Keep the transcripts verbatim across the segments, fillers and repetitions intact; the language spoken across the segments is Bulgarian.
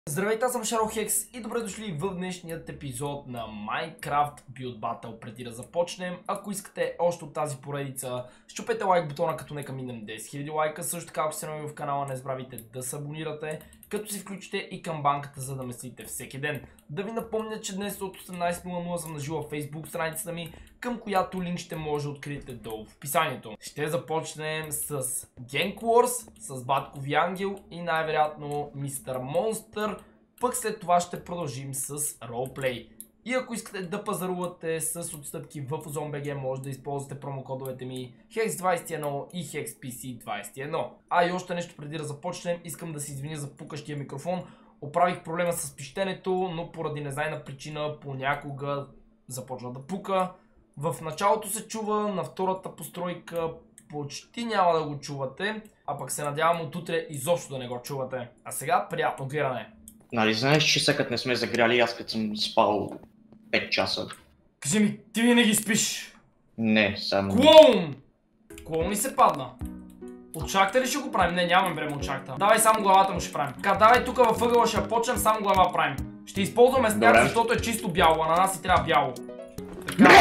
Здравейте, аз съм Шарохекс и добре дошли в днешният епизод на Minecraft Build Battle. Преди да започнем, ако искате още от тази поредица, щупете лайк бутона, като нека минем десет хиляди лайка. Също така, ако сте нови в канала, не забравяйте да се абонирате, като си включите и камбанката, за да ме следите всеки ден. Да ви напомня, че днес от осемнайсет нула нула съм на живо в Facebook страницата ми, към която линк ще може да откриете долу в описанието. Ще започнем с Gang Wars, с Баткови Ангел и най-вероятно Мистер Монстър. Пък след това ще продължим с ролплей. И ако искате да пазарувате с отстъпки в OzonBG, може да използвате промокодовете ми Хекс двайсет и едно и HexPC двайсет и едно. А и още нещо преди да започнем, искам да се извиня за пукащия микрофон. Оправих проблема с пищенето, но поради незнайна причина понякога започна да пука. В началото се чува, на втората постройка почти няма да го чувате, а пък се надявам от утре изобщо да не го чувате. А сега приятно гледане! Нали, знаеш, че съкът не сме загряли, аз като съм спал пет часа. Кажи ми, ти винаги спиш? Не, само... Клоун! Клоун ли се падна? От шахта ли ще го правим? Не, нямам време от шахта. Давай само главата му ще правим. Така, давай тук във ъгъла ще почнем, само глава правим. Ще използваме сняг, защото е чисто бяло, а на нас си трябва бяло. Така.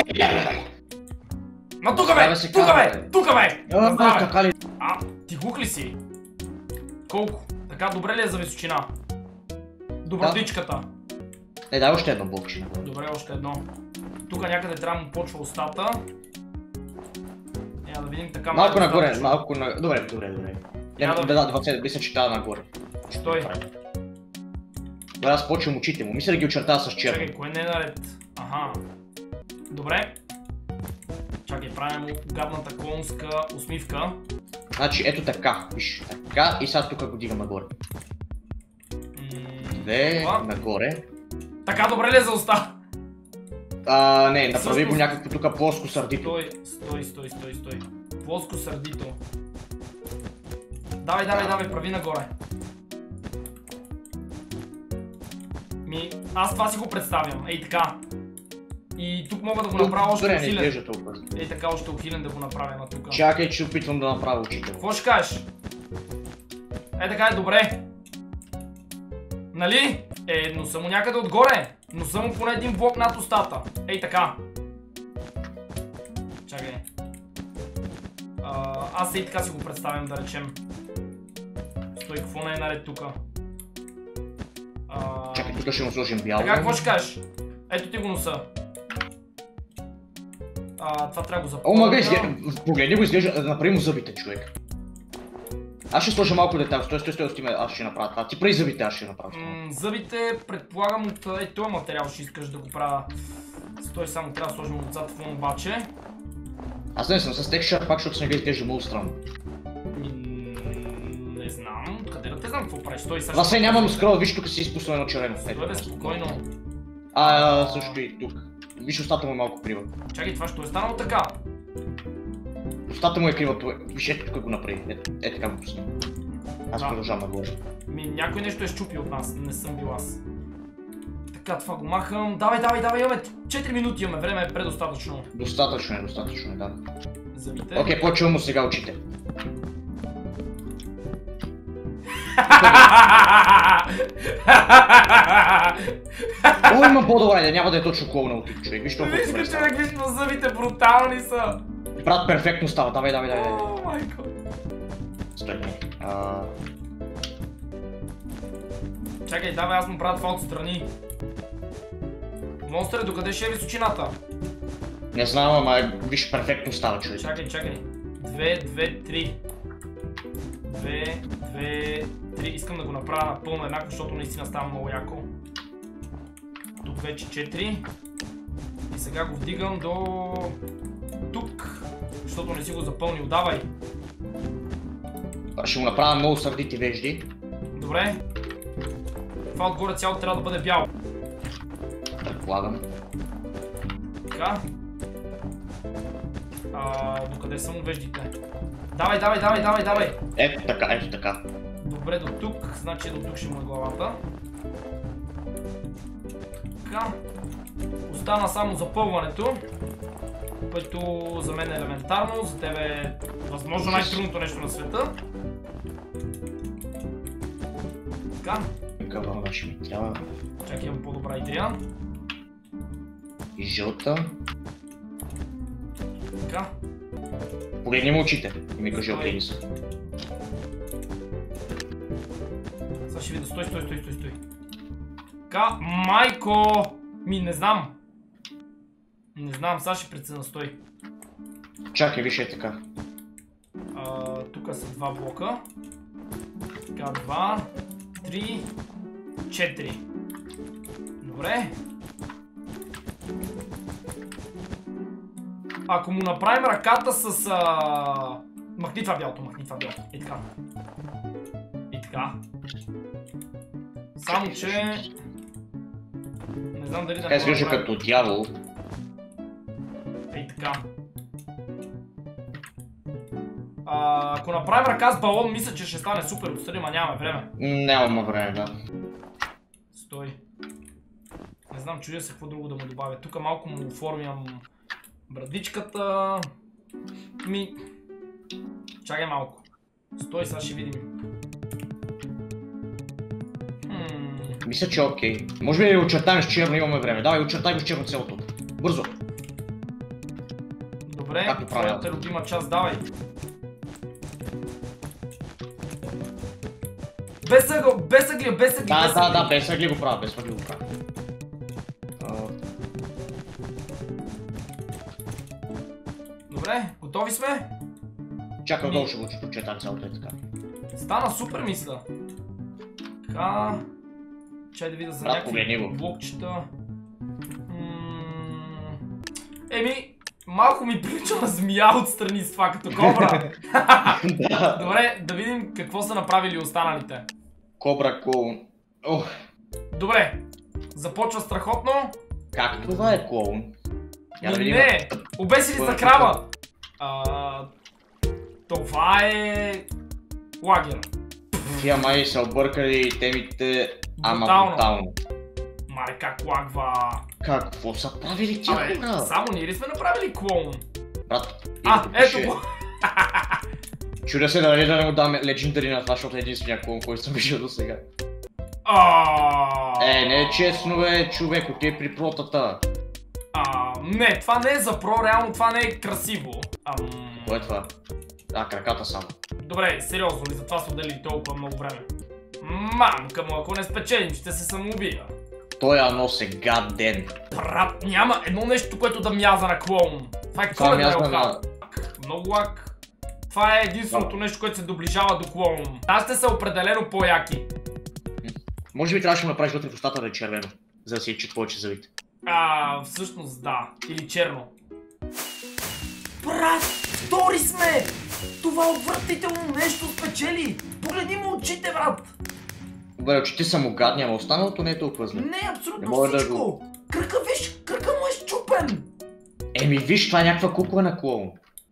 Ма тука бе! Тука бе! Тука бе! А, ти глух ли си? Колко? Така, добре ли е за височина? Добродичката. Е, дай още едно блокче. Добре, още едно. Тук някъде трябва да му почва устата. Няма да видим така малко нагоре, малко на... Добре, добре, добре. Няма да... Да, да, двайсет, мисля, че трябва нагоре. Що е? Добре, аз почвам очите му. Мисля да ги очертава с черно. Чакай, кое не е наред? Аха. Добре. Чакай, правим му гадната клонска усмивка. Значи, ето така. Виж, така и сега тук го дигам нагоре. Две, нагоре. Така добре ли е за уста? А, не, направи го някакво тук плоско сърдито. Стой, стой, стой, стой, стой. Плоско сърдито. Давай, давай, давай, прави нагоре. Ми, аз това си го представям, ей така. И тук мога да го направя още ухилен. Ей така, още ухилен да го направя на тук. Чакай, че опитвам да направя очите. Какво ще кажеш? Е така е, добре. Нали? Е, носа му някъде отгоре. Носа му поне един блок над устата. Ей така. Чакай. А, аз ей така си го представям, да речем. Стой, какво не е наред тука? А... Чакай, тук ще му сложим бяло. Така, какво ще кажеш? Ето ти го носа. А, това трябва да го запомня. О, мага, изглежда... погледни го, изглежда да направим му зъбите, човек. Аз ще сложа малко детайл, стой, стой, стой, стой, аз ще направя това. Ти прави зъбите, аз ще направя това. М, зъбите, предполагам от е, този материал ще искаш да го правя. Стой, само трябва да сложим отзад фон обаче. Аз не съм с текстчър, пак защото снега изглежда много странно. Не знам, къде да те знам какво правиш? Стой, сега... Аз се нямам скрол, виж тук си изпусна едно червено. Стой, бе, спокойно. А, също и тук. Виж, устата му е малко крива. Чакай, това ще е станало така. Устата му е крива, виж, ето тук го направи, ето така го пусна. Аз да. Продължавам нагоре. Ми, някой нещо е щупи от нас, не съм бил аз. Така, това го махам. Давай, давай, давай, имаме четири минути, имаме време, е предостатъчно. Достатъчно е, достатъчно е, да. Зъбите. Окей, почвам му сега очите. О, има по-добре, няма да е точно клоуна от тук, човек. Виж толкова добре става. Виж, човек, виж, зъбите брутални са. Брат, перфектно става, давай, давай, давай. О, майко. Стой. Чакай, давай, аз му правя това отстрани. Монстър, докъде ще е височината? Не знам, ама виж, перфектно става, човек. Чакай, чакай. Две, две, три. Две, две, три. Искам да го направя напълно еднакво, защото наистина става много яко. Тук вече четири. И сега го вдигам до... тук. Защото не си го запълнил. Давай. Ще му направя много сърдити вежди. Добре. Това отгоре цяло трябва да бъде бяло. Предполагам. Така. А, докъде са му веждите? Давай, давай, давай, давай, давай! Ето така, ето така. Добре, до тук, значи до тук ще му е главата. Така. Остана само запълването, което за мен е елементарно, за тебе е възможно най-трудното нещо на света. Така. Каква вълна ще ми трябва? Чакай, имам по-добра идея. И жълта. Така. Погледни му очите и ми кажи окей ли са. Сега ще видя, стой, стой, стой, стой, стой. Така, майко! Ми, не знам. Не знам, сега ще прецена, стой. Чакай, виж е така. Тук са два блока. Така, два, три, четири. Добре. Ако му направим ръката с... А... Махни това бялото, махни това бялото. И така. И така. Само че... Не знам дали да... Така изглежда като дявол. Ей така. А, ако направим ръка с балон, мисля, че ще стане супер отстрани, ма нямаме време. Нямаме време, да. Стой. Не знам, чудя се какво друго да му добавя. Тук малко му оформям брадичката. Ми... Чакай малко. Стой, сега ще видим. Хм... Мисля, че е окей. Може би да очертаем с черно, имаме време. Давай, очертай го с черно цялото. Бързо. Добре, твоята любима част, давай. Без ъгъл, без ъгли, без ъгли, да, без да, ъгли. да, без ъгли го правя, без ъгли го правя. Uh... Добре, готови сме? Чакай, долу ще го прочетам цялото е така. Стана супер, мисля. Така... Чай да видя за Брат, някакви блокчета. Еми, малко ми прилича на змия отстрани с това като кобра. Добре, да видим какво са направили останалите. Кобра клоун. Ох. Добре, започва страхотно. Как това е клоун? Ми не, обеси ли за крава? А, това е... лагер. Тия май са объркали темите, ама брутално. Май как лагва. Какво са правили тия хора? Само ние ли сме направили клоун? Брат, а, ето го! Чудя се дали да не му дам легендари на това, защото е единствения клоун, който съм виждал до сега. Е, не е честно бе, човек, отиде при протата. А, не, това не е за про, реално това не е красиво. Ам... Кое е това? А, краката само. Добре, сериозно ли, за това са отделили толкова много време? Мамка му, ако не спечелим, ще се самоубия. Той я носи гаден. Брат, няма едно нещо, което да мяза на клоун. Това е това коледна мяза елха. Много лак. Това е единственото нещо, което се доближава до клоун. Аз ще са определено по-яки. Може би трябваше да направиш вътре в устата да е червено, за да си ече повече зъбите. А, всъщност да. Или черно. Брат, втори сме! Това отвратително нещо спечели! Погледни му очите, брат! Добре, очите са му гадни, ама останалото не е толкова зле. Не, абсолютно не всичко! Да го... Кръка, виж, кръка му е счупен! Еми виж, това е някаква кукла на клоун.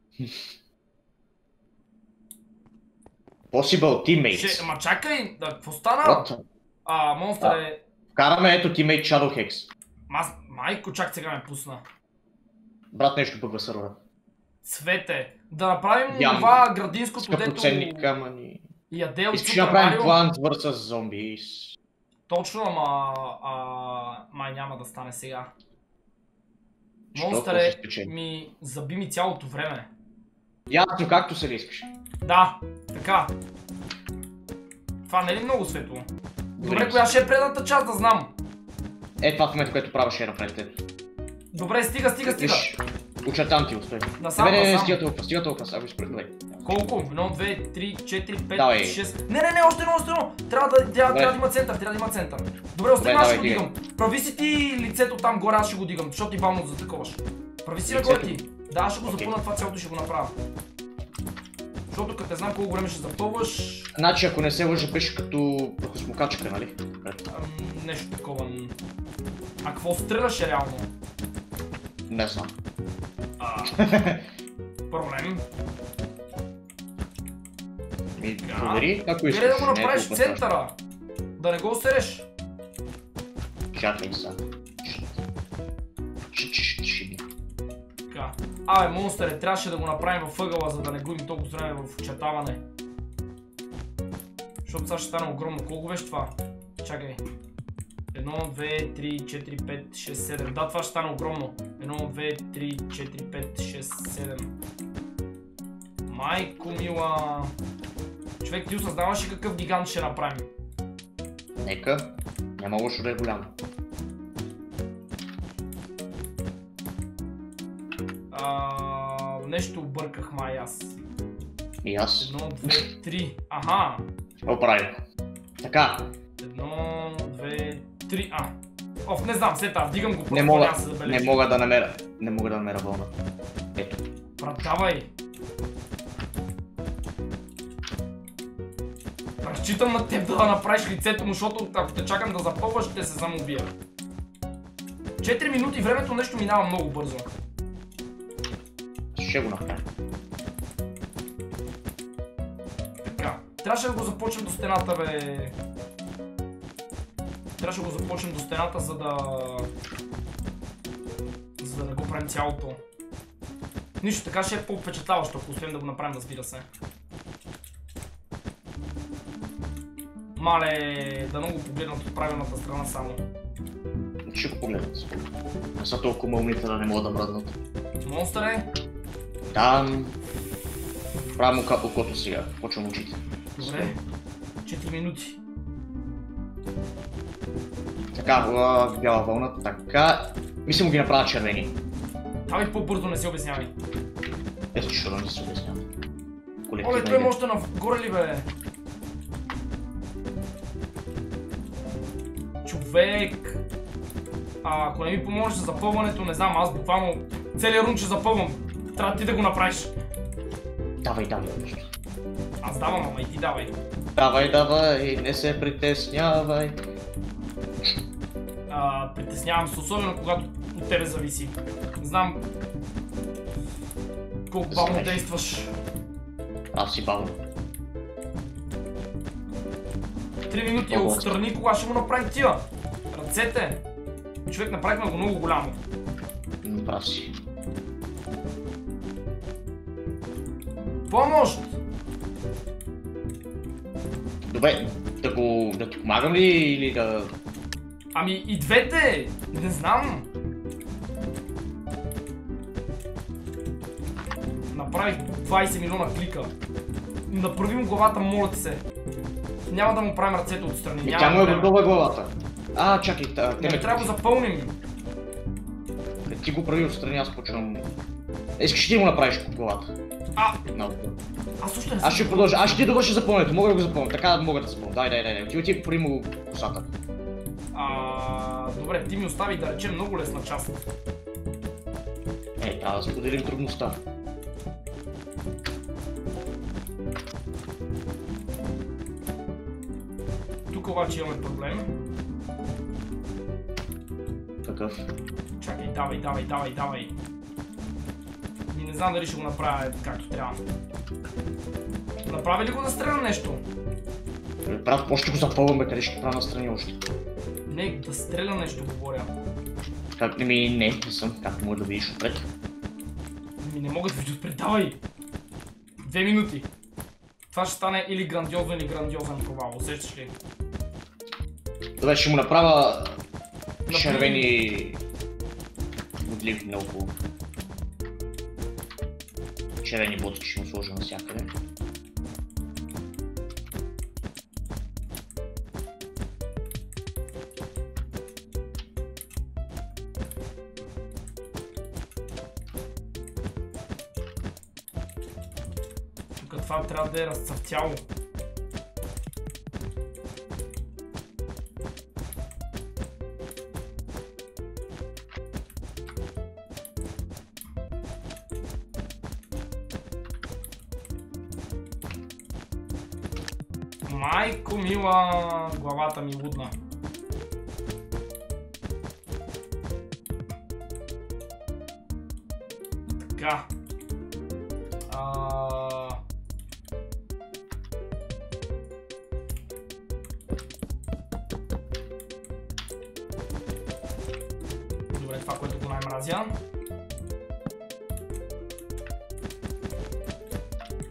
Possible teammates. Ще, ама чакай, да, какво стана? What? А, монстър е... Вкараме ето teammate Shadowhex. Мас... Майко, чак сега ме пусна. Брат, нещо пък в сървъра. Цвете, да направим това градинското, дето... Скъпоценни камъни. Яде от Искаш да направим Plants versus Zombies. Точно, ама... А... Май няма да стане сега. Монстър е... Ми... Заби ми цялото време. Ясно, както се ли искаш. Да, така. Това не е ли много светло? Добре, коя ще е предната част, да знам. Е, това в момента, което правя ще е напред ето. Добре, стига, стига, стига. Очертам ти, устой. Насам, не, не, не, насам. стига толкова, стига толкова, сега го изпредвай. Колко? едно, две, три, четири, пет, давай. шест... Не, не, не, още едно, още едно! Трябва да, трябва, трябва да има център, трябва да има център. Добре, остави, аз ще го дигам. Прави си ти лицето там горе, аз ще го дигам, защото ти бавно затаковаш. Прави си нагоре ти. Да, аз ще го запълна това цялото, ще го направя. Защото като не знам колко време ще запълваш... Значи ако не се лъжа, беше като прахосмокачка, нали? Ам, нещо такова... А какво стреляше реално? Не знам. А... Проблем. Ми, провери, ако искаш. Гледай да го направиш в центъра. Да не го усереш. Чакай са. Така. Абе, монстър, трябваше да го направим във ъгъла, за да не губим толкова време в очертаване. Защото сега ще стане огромно. Колко беше това? Чакай. едно, две, три, четири, пет, шест, седем. Да, това ще стане огромно. едно, две, три, четири, пет, шест, седем. Майко мила. Човек, ти осъзнаваш ли какъв гигант ще направим? Нека. Няма лошо да е голямо. А, нещо обърках май аз. И аз. едно, две, три. Аха. Оправим. Така. едно, две, три. А. Оф, не знам, след това вдигам го, просто Не мога, няма се забележи. не мога да намеря. Не мога да намеря вълна. Ето. Брат, давай. Разчитам на теб да направиш лицето му, защото ако те чакам да запълваш, ще се самоубия. четири минути, времето нещо минава много бързо. Ще го направим. Така, трябваше да го започнем до стената, бе. Трябваше да го започнем до стената, за да... За да не го правим цялото. Нищо, така ще е по-впечатляващо, ако успеем да го направим, разбира се. Мале, да много погледнат от правилната страна само. Ще го погледнат. Не са толкова мълните да не могат да мръднат. Монстър е? Там... Правя му кап окото сега. Почвам очите. Добре. четири минути. Така, бяла вълна, така... Мисля му ги направя червени. Давай по-бързо, не се обяснявай. Ето, че да не се обяснявам. Оле, той може да нагоре ли, бе? Човек! А, ако не ми помогнеш за запълването, не знам, аз буквално целият рун ще запълвам. Трябва ти да го направиш. Давай, давай, нещо. Аз давам, ама и ти давай. Давай, давай, не се притеснявай. А, притеснявам се, особено когато от тебе зависи. Не знам колко бавно действаш. Аз си бавно. Три минути отстрани, кога ще му направим тия? Ръцете! Човек, направихме го много голямо. Прав си. Помощ! Добре, да го... да ти помагам ли или да... Ами и двете! Не знам! Направих двайсет милиона клика. Направи му главата, моля ти се. Няма да му правим ръцете отстрани. И тя му е готова главата. А, чакай, те Не ме... трябва да го запълним. Ти го прави отстрани, аз почвам... Искаш ти да му направиш главата? А! No. Аз също не Аз ще продължа, аз ще ти довърша запълнението, мога да го запълня, така мога да запълня. Дай, дай, дай, дай, ти отиди поправи му косата. А, добре, ти ми остави да речем много лесна част. Е, трябва да споделим трудността. Тук обаче имаме проблем. Какъв? Чакай, давай, давай, давай, давай. И не знам дали ще го направя както трябва. Направи ли го настрана нещо? Брат, още го запълваме, къде ще правя настрани още. Не, да стреля нещо говоря. Как не ми... не, не съм, както мога да видиш отпред. Ми не мога да видя отпред, давай! Две минути. Това ще стане или грандиозен, или грандиозен провал, усещаш ли? Добре, ще му направя... червени... бодливи наоколо. Червени ботки ще му сложа навсякъде. Тук това трябва да е разцъфтяло. Майко мила, главата ми лудна. Така. А... Добре, това, което го най-мразя.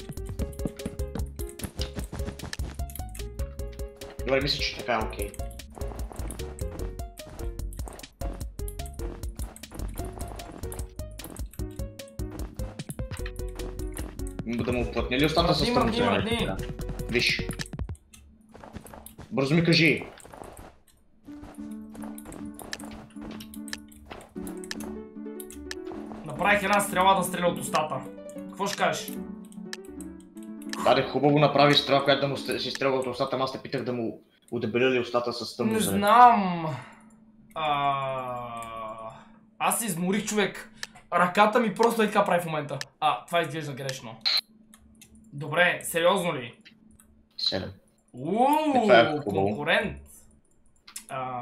Добре, мисля, че така е окей. Да му плътне ли устата с Мръдни, тръмца? мръдни, мръдни. Виж. Бързо ми кажи. Направих една стрела да стреля от устата. Какво ще кажеш? Да, де, хубаво направи стрела, която да му си стрелва от устата, аз те питах да му удебеля ли устата с тъмно Не зеле. знам. А... Аз се изморих, човек. Ръката ми просто е така прави в момента. А, това изглежда грешно. Добре, сериозно ли? Седем. Ууу, е хубаво. конкурент. А...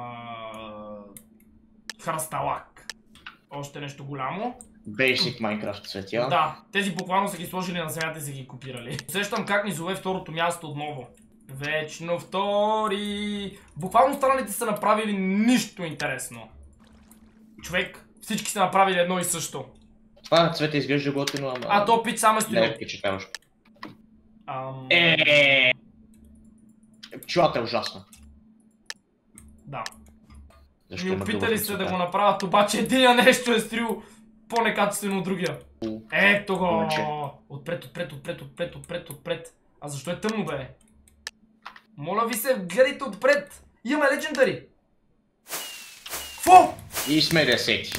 Хръсталак. Още нещо голямо. Basic Minecraft цветя. Да, тези буквално са ги сложили на земята и са ги копирали. Усещам как ни зове второто място отново. Вечно втори. Буквално останалите са направили нищо интересно. Човек, всички са направили едно и също. Това цвете изглежда готино, ама... А то пич сам е Не стоял. е впечатляващо. Ам... Еее. Пчелата е ужасна. Да. Защо Ми има опитали друга се да цвета? го направят, обаче един нещо е стрил по-некачествено от другия. Ето го! Момче. Отпред, отпред, отпред, отпред, отпред, отпред. А защо е тъмно, бе? Моля ви се, гледайте отпред! Имаме легендари! Кво? И сме десети.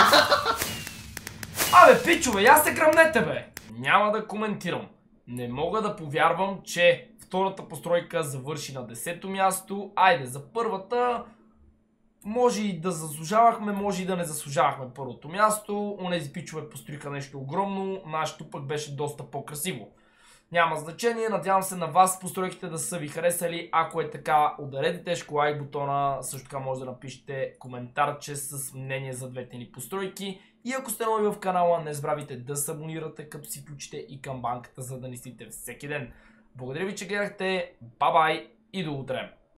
Абе, пичове, я се гръмнете, бе! Няма да коментирам. Не мога да повярвам, че втората постройка завърши на десето място. Айде, за първата... Може и да заслужавахме, може и да не заслужавахме първото място. Онези пичове построиха нещо огромно, нашето пък беше доста по-красиво. Няма значение, надявам се на вас постройките да са ви харесали. Ако е така, ударете тежко лайк бутона, също така може да напишете коментарче с мнение за двете ни постройки. И ако сте нови в канала, не забравяйте да се абонирате, като си включите и камбанката, за да не сите всеки ден. Благодаря ви, че гледахте, бай-бай и до утре!